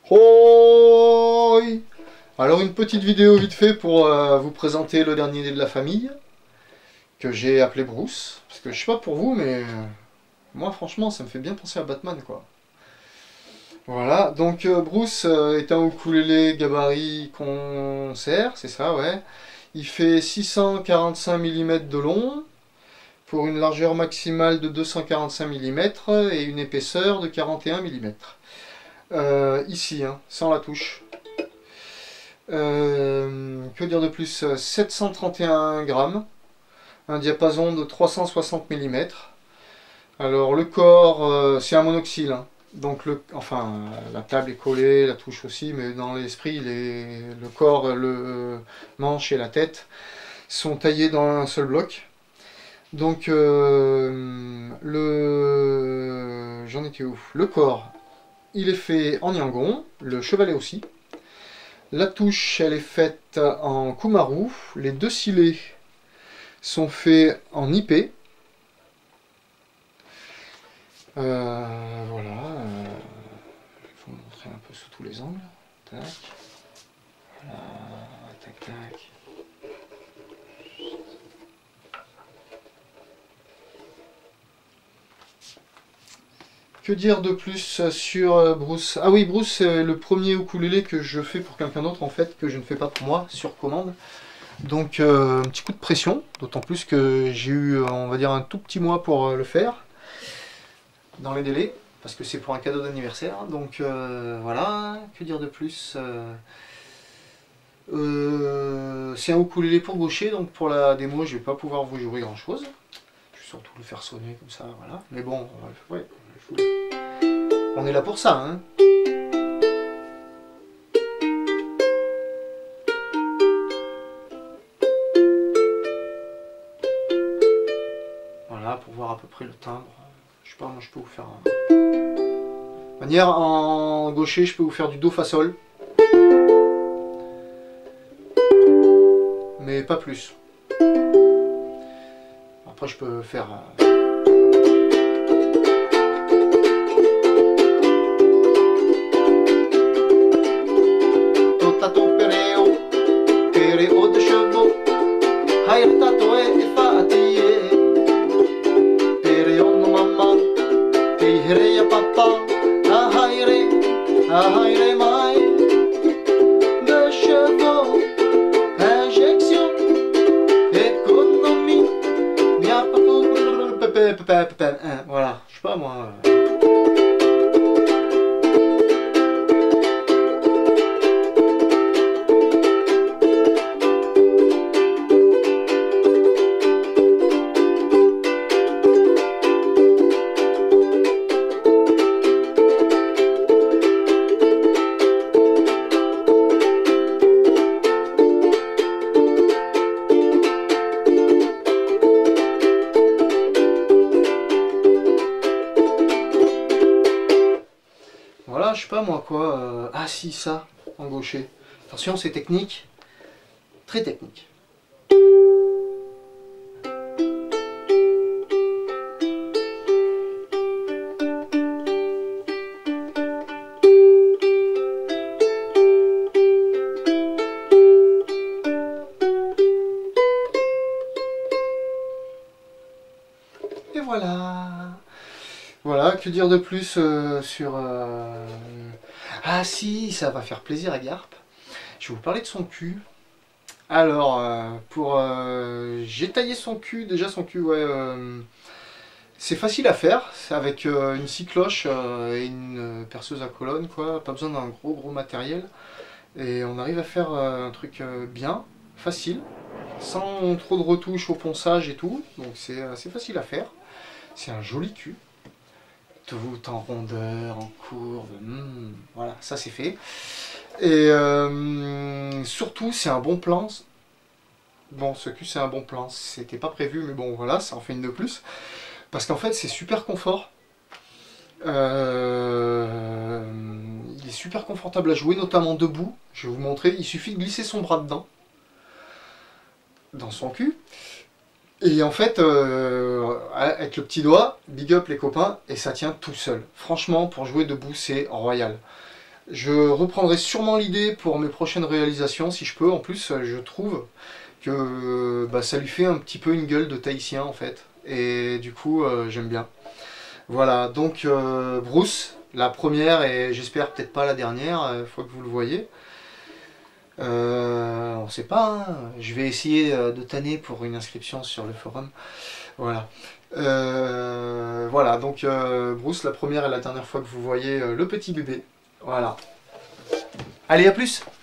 Hoi! Alors une petite vidéo vite fait pour vous présenter le dernier né de la famille, que j'ai appelé Bruce. Parce que je sais pas pour vous, mais moi franchement ça me fait bien penser à Batman quoi. Voilà, donc Bruce est un ukulélé gabarit concert, c'est ça ouais. Il fait 645 mm de long, pour une largeur maximale de 245 mm et une épaisseur de 41 mm. Ici, hein, sans la touche. Que dire de plus? 731 grammes, un diapason de 360 mm. Alors le corps, c'est un monoxyle, hein. Donc la table est collée, la touche aussi, mais dans l'esprit, le corps, le manche et la tête sont taillés dans un seul bloc. Donc j'en étais où? Le corps, il est fait en yangon, le chevalet aussi. La touche, elle est faite en kumaru. Les deux silets sont faits en ipé. Voilà. Il faut montrer un peu sous tous les angles. Tac. Voilà. Tac, tac. Que dire de plus sur Bruce? Ah oui, Bruce, c'est le premier ukulélé que je fais pour quelqu'un d'autre, en fait, que je ne fais pas pour moi, sur commande. Donc, un petit coup de pression, d'autant plus que j'ai eu, on va dire, un tout petit mois pour le faire, dans les délais, parce que c'est pour un cadeau d'anniversaire. Donc, voilà, que dire de plus? C'est un ukulélé pour gaucher, donc pour la démo, je vais pas pouvoir vous jouer grand-chose. Je vais surtout le faire sonner comme ça, voilà. Mais bon, ouais. On est là pour ça, hein. Voilà, pour voir à peu près le timbre. Je sais pas, moi je peux vous faire un... De manière, en gaucher, je peux vous faire du do fa sol. Mais pas plus. Après, je peux faire... de chevaux, injection, économie, voilà, je sais pas moi. Voilà, je sais pas moi quoi. Ah si, ça, en gaucher. Attention, c'est technique. Très technique. Et voilà. Voilà, que dire de plus sur... Ah si, ça va faire plaisir à Garp. Je vais vous parler de son cul. Alors, j'ai taillé son cul, déjà son cul, ouais... c'est facile à faire, c'est avec une scie cloche et une perceuse à colonne, quoi. Pas besoin d'un gros matériel. Et on arrive à faire un truc bien, facile, sans trop de retouches au ponçage et tout. Donc c'est assez facile à faire. C'est un joli cul. Tout en rondeur, en courbe, voilà, ça c'est fait. Et surtout, c'est un bon plan. Bon, ce cul, c'est un bon plan. C'était pas prévu, mais bon, voilà, ça en fait une de plus. Parce qu'en fait, c'est super confort. Il est super confortable à jouer, notamment debout. Je vais vous montrer. Il suffit de glisser son bras dedans, dans son cul. Et en fait, avec le petit doigt, big up les copains, et ça tient tout seul. Franchement, pour jouer debout, c'est royal. Je reprendrai sûrement l'idée pour mes prochaines réalisations, si je peux. En plus, je trouve que bah, ça lui fait un petit peu une gueule de Tahitien, en fait. Et du coup, j'aime bien. Voilà, donc Bruce, la première et j'espère peut-être pas la dernière, fois que vous le voyez. On sait pas, hein. Je vais essayer de tanner pour une inscription sur le forum. Voilà. Voilà, donc Bruce, la première et la dernière fois que vous voyez le petit bébé. Voilà. Allez, à plus!